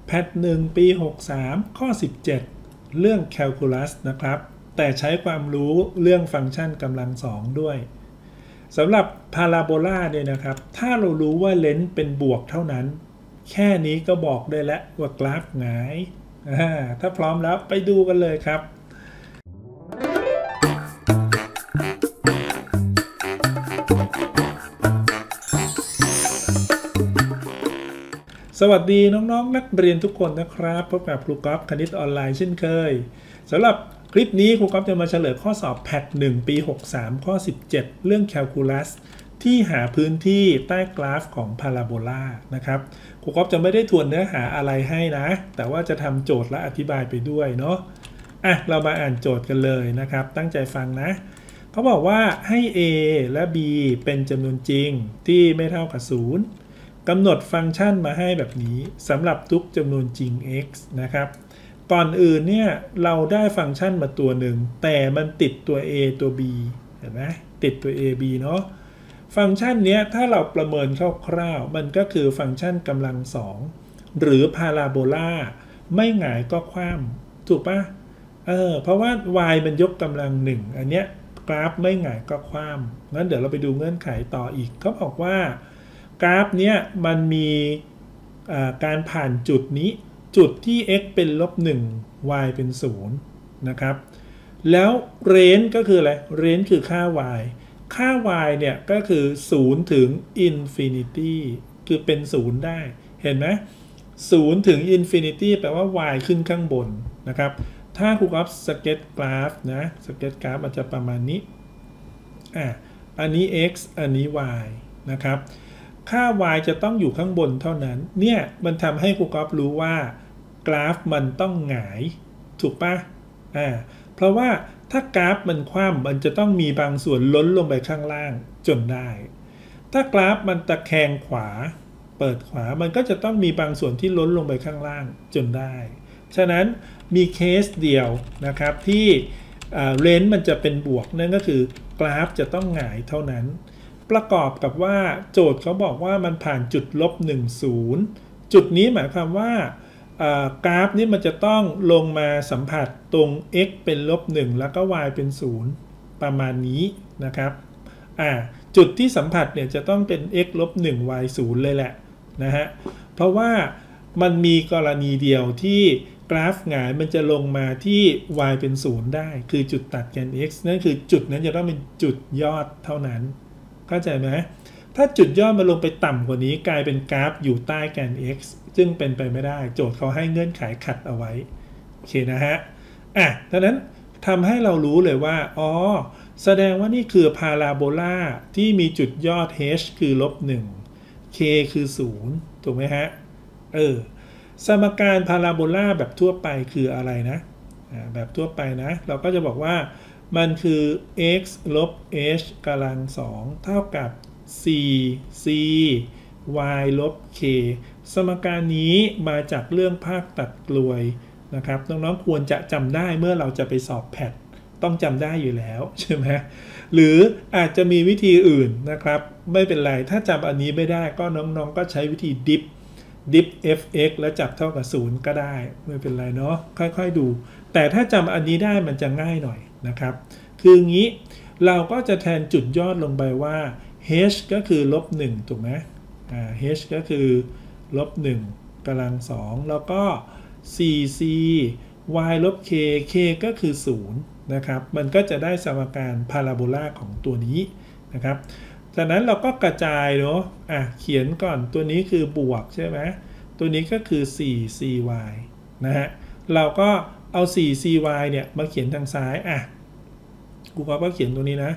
แพท1ปี63ข้อ17เรื่องแคลคูลัสนะครับแต่ใช้ความรู้เรื่องฟังก์ชันกำลังสองด้วยสำหรับพาราโบลาเนี่ยนะครับถ้าเรารู้ว่าเลนส์เป็นบวกเท่านั้นแค่นี้ก็บอกได้แล้วว่ากราฟหงายถ้าพร้อมแล้วไปดูกันเลยครับสวัสดีน้องๆนักเรียนทุกคนนะครับพบกับครูก๊อฟคณิตออนไลน์เช่นเคยสำหรับคลิปนี้ครูก๊อฟจะมาเฉลยข้อสอบแพท1ปี63ข้อ17เรื่องแคลคูลัสที่หาพื้นที่ใต้กราฟของพาราโบลานะครับครูก๊อฟจะไม่ได้ทวนเนื้อหาอะไรให้นะแต่ว่าจะทำโจทย์และอธิบายไปด้วยเนาะเรามาอ่านโจทย์กันเลยนะครับตั้งใจฟังนะเขาบอกว่าให้ a และ b เป็นจำนวนจริงที่ไม่เท่ากับ0กำหนดฟังก์ชันมาให้แบบนี้สำหรับทุกจำนวนจริง x นะครับก่อนอื่นเนี่ยเราได้ฟังก์ชันมาตัวหนึ่งแต่มันติดตัว a ตัว b เห็นไหมติดตัว a b เนาะฟังก์ชันนี้ถ้าเราประเมินคร่าวๆมันก็คือฟังก์ชันกำลังสองหรือพาราโบลาไม่หงายก็คว่ำถูกปะเพราะว่า y มันยกกำลังหนึ่งอันเนี้ยกราฟไม่หงายก็คว่ำงั้นเดี๋ยวเราไปดูเงื่อนไขต่ออีกเขาบอกว่ากราฟเนี้ยมันมีการผ่านจุดนี้จุดที่ x เป็นลบ1 y เป็น0นะครับแล้วเรนจ์ก็คืออะไรเรนจ์คือค่า y ค่า y เนี่ยก็คือ0ถึง infinity คือเป็น0ได้เห็นไหม0ถึง infinity แปลว่า y ขึ้นข้างบนนะครับถ้าครูก๊อฟสเก็ตกราฟนะสเก็ตกราฟมันจะประมาณนี้อันนี้ x อันนี้ y นะครับค่า y จะต้องอยู่ข้างบนเท่านั้นเนี่ยมันทำให้ครูก๊อฟรู้ว่ากราฟมันต้องหงายถูกปะเพราะว่าถ้ากราฟมันคว่ำมันจะต้องมีบางส่วนล้นลงไปข้างล่างจนได้ถ้ากราฟมันตะแคงขวาเปิดขวามันก็จะต้องมีบางส่วนที่ล้นลงไปข้างล่างจนได้ฉะนั้นมีเคสเดียวนะครับที่เรนจ์มันจะเป็นบวกนั่นก็คือกราฟจะต้องหงายเท่านั้นประกอบกับว่าโจทย์เขาบอกว่ามันผ่านจุดลบ10จุดนี้หมายความว่ากราฟนี้มันจะต้องลงมาสัมผัสตรง x เป็นลบ1แล้วก็ y เป็น0ประมาณนี้นะครับจุดที่สัมผัสเนี่ยจะต้องเป็น x ลบ1 y 0เลยแหละนะฮะเพราะว่ามันมีกรณีเดียวที่กราฟหงายมันจะลงมาที่ y เป็น0ได้คือจุดตัดแกน x นั่นคือจุดนั้นจะต้องเป็นจุดยอดเท่านั้นเข้าใจไหมถ้าจุดยอดมาลงไปต่ำกว่านี้กลายเป็นกราฟอยู่ใต้แกน x ซึ่งเป็นไปไม่ได้โจทย์เขาให้เงื่อนไขขัดเอาไว้โอเคนะฮะดังนั้นทำให้เรารู้เลยว่าแสดงว่านี่คือพาราโบลาที่มีจุดยอด h คือลบ1 k คือ0ถูกไหมฮะสมการพาราโบลาแบบทั่วไปคืออะไรนะแบบทั่วไปนะเราก็จะบอกว่ามันคือ x ลบ h กำลัง2เท่ากับ 4c y ลบ k สมการนี้มาจากเรื่องภาคตัดกลวยนะครับน้องๆควรจะจำได้เมื่อเราจะไปสอบแพทต้องจำได้อยู่แล้วใช่ไหมหรืออาจจะมีวิธีอื่นนะครับไม่เป็นไรถ้าจำอันนี้ไม่ได้ก็น้องๆก็ใช้วิธีดิฟ fx แล้วจับเท่ากับ0ก็ได้ไม่เป็นไรเนาะค่อยๆดูแต่ถ้าจำอันนี้ได้มันจะง่ายหน่อยนะครับคืองี้เราก็จะแทนจุดยอดลงไปว่า h ก็คือลบ1ถูกไหมh ก็คือลบ1กำลัง2แล้วก็ 4c y ลบ k k ก็คือ0นะครับมันก็จะได้สมการพาราโบลาของตัวนี้นะครับจากนั้นเราก็กระจายเนาะเขียนก่อนตัวนี้คือบวกใช่ไหมตัวนี้ก็คือ 4cy นะฮะเราก็เอา 4cy เนี่ยมาเขียนทางซ้ายกูก็เขียนตัวนี้นะ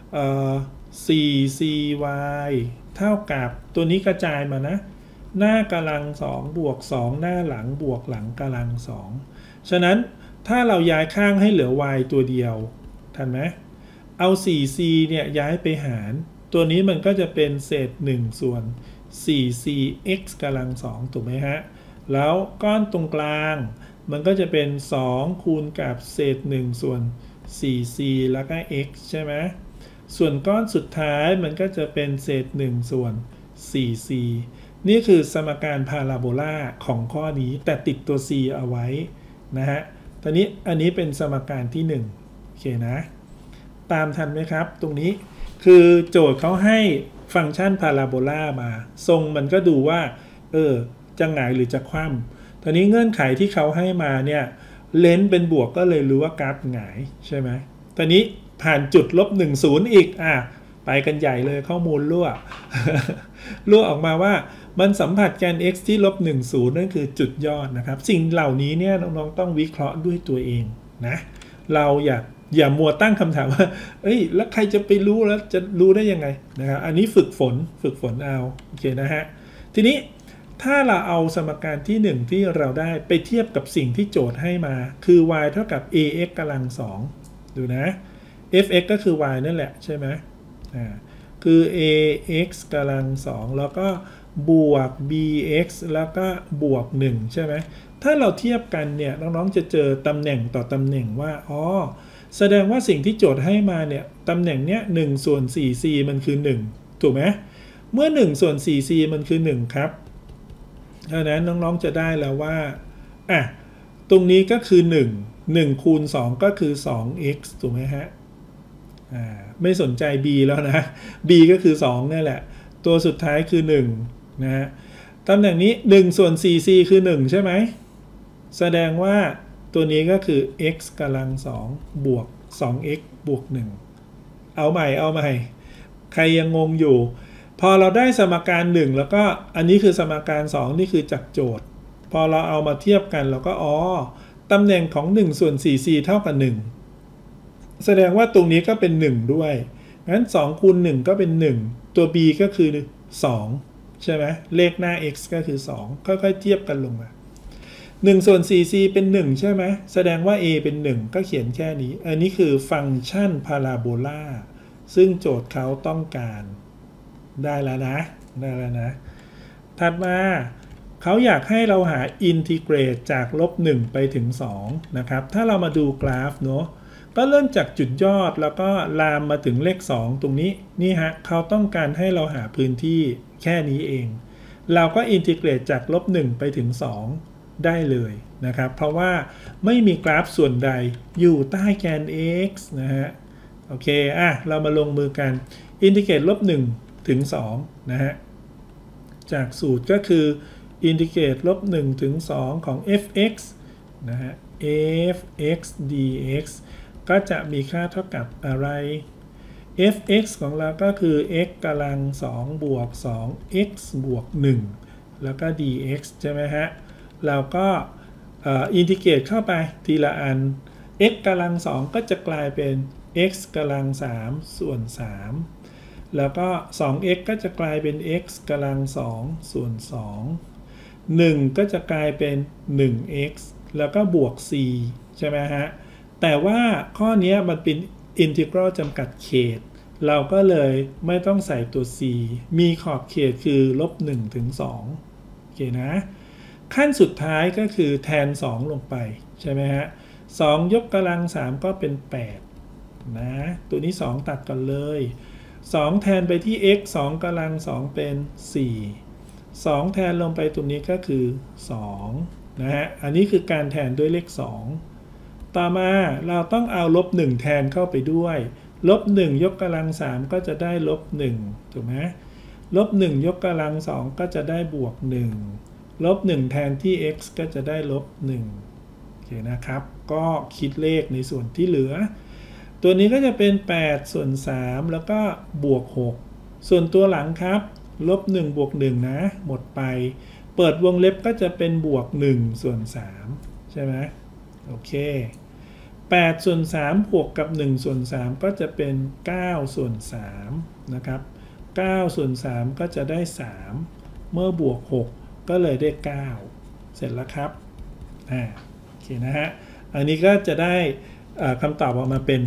4cy เท่ากับตัวนี้กระจายมานะหน้ากำลัง2บวก2หน้าหลังบวกหลังกำลัง2ฉะนั้นถ้าเราย้ายข้างให้เหลือ y ตัวเดียวทันไหมเอา 4c เนี่ยย้ายไปหารตัวนี้มันก็จะเป็นเศษ1ส่วน 4cx กำลัง2ถูกไหมฮะแล้วก้อนตรงกลางมันก็จะเป็น2คูณกับเศษ1ส่วน 4c แล้วก็ x ใช่ไหมส่วนก้อนสุดท้ายมันก็จะเป็นเศษ1ส่วน 4c นี่คือสมการพาราโบลาของข้อนี้แต่ติดตัว c เอาไว้นะฮะตอนนี้อันนี้เป็นสมการที่1โอเคนะตามทันไหมครับตรงนี้คือโจทย์เขาให้ฟังก์ชันพาราโบลามาทรงมันก็ดูว่าจะหงายหรือจะคว่ำตอนนี้เงื่อนไขที่เขาให้มาเนี่ยเลนส์เป็นบวกก็เลยรู้ว่ากราฟหงายใช่ไหมตอนนี้ผ่านจุด-10อีกไปกันใหญ่เลยข้อมูลรั่ว รั่วออกมาว่ามันสัมผัสแกน x ที่-10นั่นคือจุดยอดนะครับสิ่งเหล่านี้เนี่ยน้องๆต้องวิเคราะห์ด้วยตัวเองนะเราอย่ามัวตั้งคำถามว่าแล้วใครจะไปรู้แล้วจะรู้ได้ยังไงนะครับอันนี้ฝึกฝนเอาโอเคนะฮะทีนี้ถ้าเราเอาสมการที่1ที่เราได้ไปเทียบกับสิ่งที่โจทย์ให้มาคือ y เท่ากับ ax กำลัง2ดูนะ fx ก็คือ y นั่นแหละใช่ไหมคือ ax กำลัง2แล้วก็บวก bx แล้วก็บวก1ใช่ไหมถ้าเราเทียบกันเนี่ยน้องๆจะเจอตำแหน่งต่อตำแหน่งว่าแสดงว่าสิ่งที่โจทย์ให้มาเนี่ยตำแหน่งเนี้ย1ส่วน 4c มันคือ1ถูกไหมเมื่อ1ส่วน 4c มันคือ1ครับเพราะนั้นน้องๆจะได้แล้วว่าตรงนี้ก็คือ1คูณ2ก็คือ 2x ถูกไหมฮะไม่สนใจ b แล้วนะ b ก็คือ2นี่แหละตัวสุดท้ายคือ1นะฮะตำแหน่งนี้1ส่วน 4c คือ1ใช่ไหมแสดงว่าตัวนี้ก็คือ x กำลัง2บวก 2x บวก1เอาใหม่ใครยังงงอยู่พอเราได้สมการ1แล้วก็อันนี้คือสมการ2นี่คือจากโจทย์พอเราเอามาเทียบกันเราก็ตำแหน่งของ1ส่วน 4c เท่ากับ1แสดงว่าตรงนี้ก็เป็น1ด้วยงั้น2คูณ1ก็เป็น1ตัว b ก็คือ2ใช่ไหมเลขหน้า x ก็คือ2ค่อยๆเทียบกันลงมา1ส่วน 4c เป็น1ใช่ไหมแสดงว่า a เป็น1ก็เขียนแค่นี้อันนี้คือฟังก์ชันพาราโบลาซึ่งโจทย์เขาต้องการได้แล้วนะถัดมาเขาอยากให้เราหาอินทิเกรตจาก-1ไปถึง2นะครับถ้าเรามาดูกราฟเนาะก็เริ่มจากจุดยอดแล้วก็ลามมาถึงเลข2ตรงนี้นี่ฮะเขาต้องการให้เราหาพื้นที่แค่นี้เองเราก็อินทิเกรตจาก-1ไปถึง2ได้เลยนะครับเพราะว่าไม่มีกราฟส่วนใดอยู่ใต้แกน x นะฮะโอเคเรามาลงมือกันอินทิเกรต-1ถึง2นะฮะจากสูตรก็คืออินทิเกรต-1ถึง2ของ fx นะฮะ fx dx ก็จะมีค่าเท่ากับอะไร fx ของเราก็คือ x กำลัง2บวก 2x บวก1แล้วก็ dx ใช่ไหมฮะเราก็อินทิเกรตเข้าไปทีละอัน x กำลัง2ก็จะกลายเป็น x กำลัง3ส่วน3แล้วก็ 2x ก็จะกลายเป็น x กำลัง2ส่วน2 1ก็จะกลายเป็น 1x แล้วก็บวก c ใช่ไหมฮะแต่ว่าข้อนี้มันเป็นอินทิกรัลจำกัดเขตเราก็เลยไม่ต้องใส่ตัว c มีขอบเขตคือ-1ถึง2โอเคนะขั้นสุดท้ายก็คือแทน2ลงไปใช่ไหมฮะ2ยกกำลัง3ก็เป็น8นะตัวนี้2ตัดกันเลย2แทนไปที่ x 2กำลัง2เป็น4 2แทนลงไปตรงนี้ก็คือ2นะฮะอันนี้คือการแทนด้วยเลข2ต่อมาเราต้องเอา-1แทนเข้าไปด้วย-1ยกกำลัง3ก็จะได้-1ถูกไหม-1ยกกำลัง2ก็จะได้บวก1-1แทนที่ x ก็จะได้-1โอเคนะครับก็คิดเลขในส่วนที่เหลือตัวนี้ก็จะเป็น8ส่วน3แล้วก็บวก6ส่วนตัวหลังครับ-1บวก1นะหมดไปเปิดวงเล็บก็จะเป็นบวก1ส่วน3ใช่ไหมโอเค8ส่วน3บวกกับ1ส่วน3ก็จะเป็น9ส่วน3นะครับ9ส่วน3ก็จะได้3เมื่อบวก6ก็เลยได้9เสร็จแล้วครับโอเคนะฮะอันนี้ก็จะได้คำตอบออกมาเป็น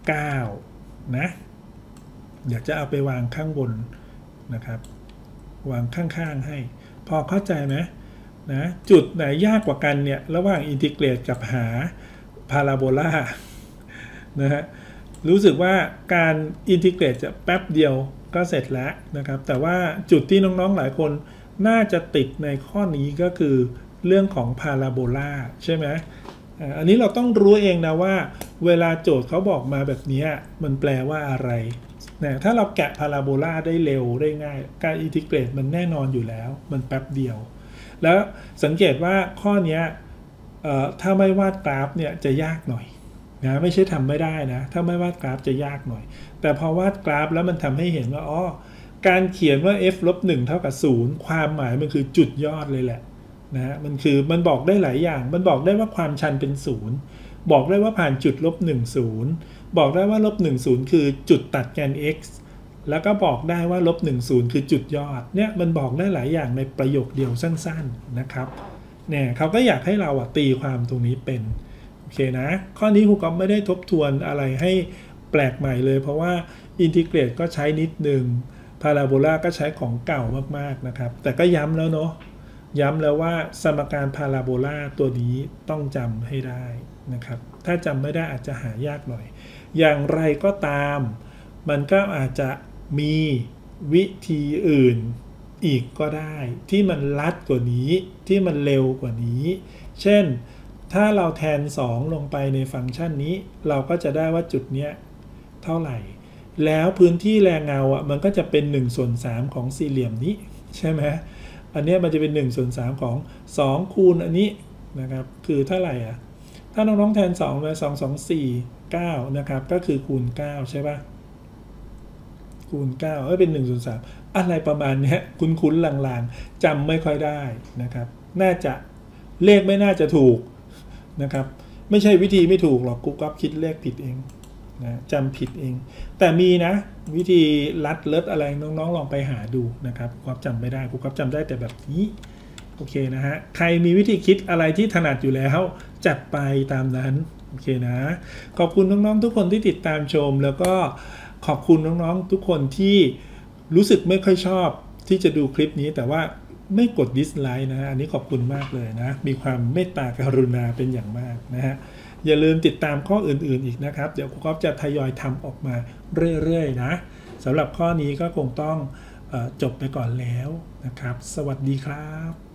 9นะอยากจะเอาไปวางข้างบนนะครับวางข้างๆให้พอเข้าใจไหมนะจุดไหนยากกว่ากันเนี่ยระหว่างอินทิเกรตกับหาพาราโบลานะฮะรู้สึกว่าการอินทิเกรตจะแป๊บเดียวก็เสร็จแล้วนะครับแต่ว่าจุดที่น้องๆหลายคนน่าจะติดในข้อนี้ก็คือเรื่องของพาราโบลาใช่ไหมอันนี้เราต้องรู้เองนะว่าเวลาโจทย์เขาบอกมาแบบนี้มันแปลว่าอะไรนะถ้าเราแกะพาราโบลาได้เร็วได้ง่ายการอินทิเกรตมันแน่นอนอยู่แล้วมันแป๊บเดียวแล้วสังเกตว่าข้อนี้ถ้าไม่วาดกราฟเนี่ยจะยากหน่อยนะไม่ใช่ทำไม่ได้นะถ้าไม่วาดกราฟจะยากหน่อยแต่พอวาดกราฟแล้วมันทำให้เห็นว่าอ๋อการเขียนว่า f ลบ1เท่ากับ0ความหมายมันคือจุดยอดเลยแหละนะมันบอกได้หลายอย่างมันบอกได้ว่าความชันเป็น0บอกได้ว่าผ่านจุดลบ1 0บอกได้ว่าลบ1 0คือจุดตัดแกน x แล้วก็บอกได้ว่าลบ1 0คือจุดยอดเนี่ยมันบอกได้หลายอย่างในประโยคเดียวสั้นๆนะครับเนี่ยเขาก็อยากให้เราตีความตรงนี้เป็นโอเคนะข้อนี้ครูก็ไม่ได้ทบทวนอะไรให้แปลกใหม่เลยเพราะว่าอินทิเกรตก็ใช้นิดนึงพาราโบลาก็ใช้ของเก่ามากๆนะครับแต่ก็ย้ำแล้วเนาะย้ำแล้วว่าสมการพาราโบลาตัวนี้ต้องจำให้ได้นะครับถ้าจำไม่ได้อาจจะหายากหน่อยอย่างไรก็ตามมันก็อาจจะมีวิธีอื่นอีกก็ได้ที่มันลัดกว่านี้ที่มันเร็วกว่านี้เช่นถ้าเราแทน2ลงไปในฟังก์ชันนี้เราก็จะได้ว่าจุดเนี้ยเท่าไหร่แล้วพื้นที่แรงเงามันก็จะเป็น1/3ของสี่เหลี่ยมนี้ใช่ไหมอันนี้มันจะเป็น1/3ของ2คูณอันนี้นะครับคือเท่าไหร่ถ้าน้องๆแทน2ไป2 2 4 9นะครับก็คือคูณ9ใช่ปะคูณ9เป็น1/3อะไรประมาณนี้คุ้นๆลางๆจำไม่ค่อยได้นะครับน่าจะเลขไม่น่าจะถูกนะครับไม่ใช่วิธีไม่ถูกหรอกกูก๊อปคิดเลขผิดเองนะจำผิดเองแต่มีนะวิธีลัดเลิศอะไรน้องๆลองไปหาดูนะครับกูก๊อปจำไม่ได้กูก๊อปจำได้แต่แบบนี้โอเคนะฮะใครมีวิธีคิดอะไรที่ถนัดอยู่แล้วจัดไปตามนั้นโอเคนะขอบคุณน้องๆทุกคนที่ติดตามชมแล้วก็ขอบคุณน้องๆทุกคนที่รู้สึกไม่ค่อยชอบที่จะดูคลิปนี้แต่ว่าไม่กดดิสไลค์นะอันนี้ขอบคุณมากเลยนะมีความเมตตากรุณาเป็นอย่างมากนะฮะอย่าลืมติดตามข้ออื่นๆอีกนะครับเดี๋ยวครูก๊อฟจะทยอยทำออกมาเรื่อยๆนะสำหรับข้อนี้ก็คงต้องจบไปก่อนแล้วนะครับสวัสดีครับ